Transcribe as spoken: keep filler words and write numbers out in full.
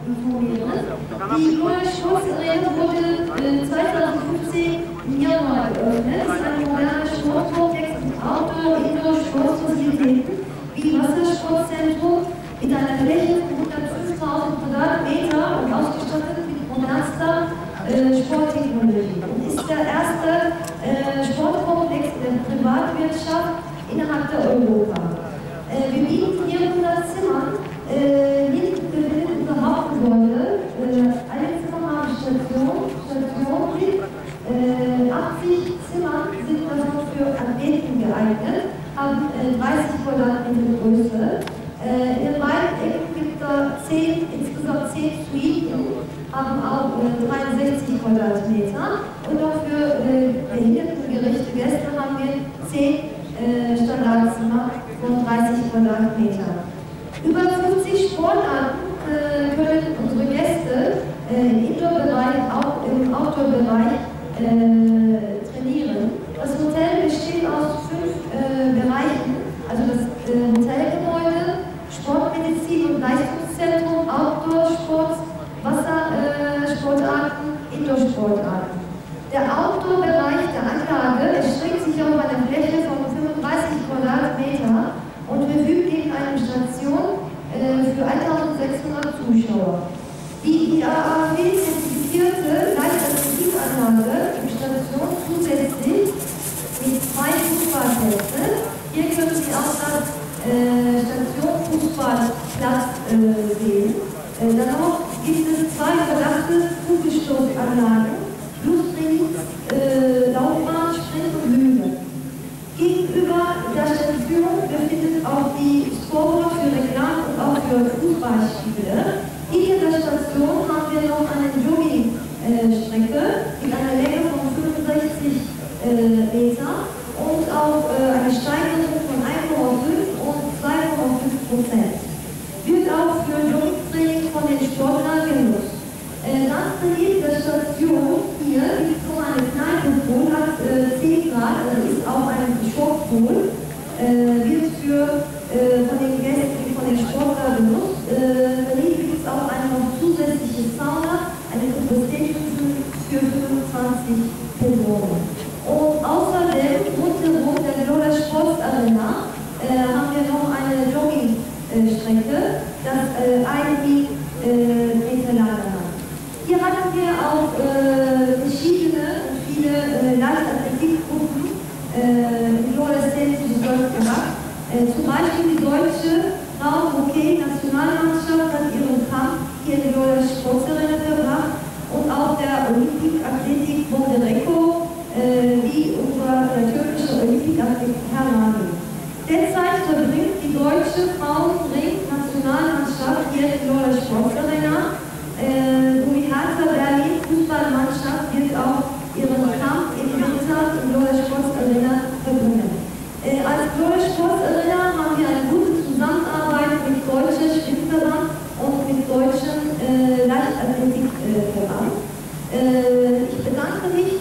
informieren. Die neue Sportarena wurde äh, zweitausendfünfzehn im Januar geöffnet. Es ist ein moderner Sportkomplex mit Outdoor- und Indoor-Sportfazilitäten wie Wassersportzentrum mit einer Fläche von hundertfünftausend Quadratmeter und ausgestattet mit modernster äh, Sporttechnologie. Und ist der erste äh, Sportkomplex in der Privatwirtschaft innerhalb der Europa. Äh, wir bieten vierhundert Zimmern, äh, hinten befindet unser Hauptgebäude, äh, alle Zimmer haben Station, Station drin, äh, achtzig Zimmer sind also für Athleten geeignet, haben äh, dreißig Quadratmeter Größe. Äh, in den beiden Ecken gibt es zehn, insgesamt zehn Suiten, haben auch äh, dreiundsechzig Quadratmeter und auch für äh, behindertengerechte Gäste haben wir zehn äh, Standardzimmer von dreißig Quadratmeter. Über fünfzig Sportarten äh, können unsere Gäste äh, im Indoor-Bereich, auch im Outdoor-Bereich äh, trainieren. Das Hotel besteht aus fünf äh, Bereichen, also das äh, Hotelgebäude, Sportmedizin und Leistungszentrum, Outdoor-Sport, Wassersportarten, äh, Indoor-Sportarten. Der Outdoor-Bereich der Anlage erstreckt sich auf einer Fläche von fünfunddreißig Quadratmeter und verfügt neben einer Station äh, für eintausendsechshundert Zuschauer. Die I A A W-zertifizierte Leichtathletikanlage im Station zusätzlich mit zwei Fußballplätzen. Hier können Sie auch das äh, Station Fußballplatz äh, sehen. Äh, danach gibt es zwei verdachte Kugelstoßanlagen plus äh, Laufbahn, Sprint und Hügel. Gegenüber der Station befindet auch die Scoreboard für Reklam und auch für Fußballspiele. Hinter der Station haben wir noch eine Jogging-Strecke mit einer Länge von fünfundsechzig äh, Meter und auch äh, eine Steigerung von eins Komma fünf und zwei Komma fünf Prozent. Wird auch für Jogging-Training von den Sportlern genutzt. Äh, das trainiert der Station hier, ist so eine kleine Pool, hat äh, zehn Grad, also ist auch ein Sportpool, äh, wird für, äh, von den Gästen, von den Sportlern benutzt. Äh, daneben gibt es auch eine noch zusätzliche Sauna, eine Kapazitätsstufe für fünfundzwanzig Personen. Und außerdem, rundherum der Roller Sports Arena, äh, haben wir noch eine Jogging-Strecke, das äh, eine äh, Meter lang hat. Hier hatten wir auch äh, verschiedene und viele äh, Leichtathletikgruppen äh, in Adoleszentisches Golf gemacht. Äh, zum Beispiel die deutsche Frauen-Hockey-Nationalmannschaft hat ihren Kampf hier in der Sportarena verbracht und auch der Olympikathletik Bondarenko, äh, wie unser der türkische Olympikathlet Hermann. Derzeit verbringt die deutsche Frauen-Ring-Nationalmannschaft hier in der Sportarena. Äh, so wie Hertha Berlin Fußballmannschaft wird auch ihren Kampf im Winter in der Sportarena verbringen. Äh, als Roller Sportarena haben wir eine gute Zusammenarbeit mit deutschen Schwimmverband und mit deutschen äh, Leichtathletikverband. Äh, ich bedanke mich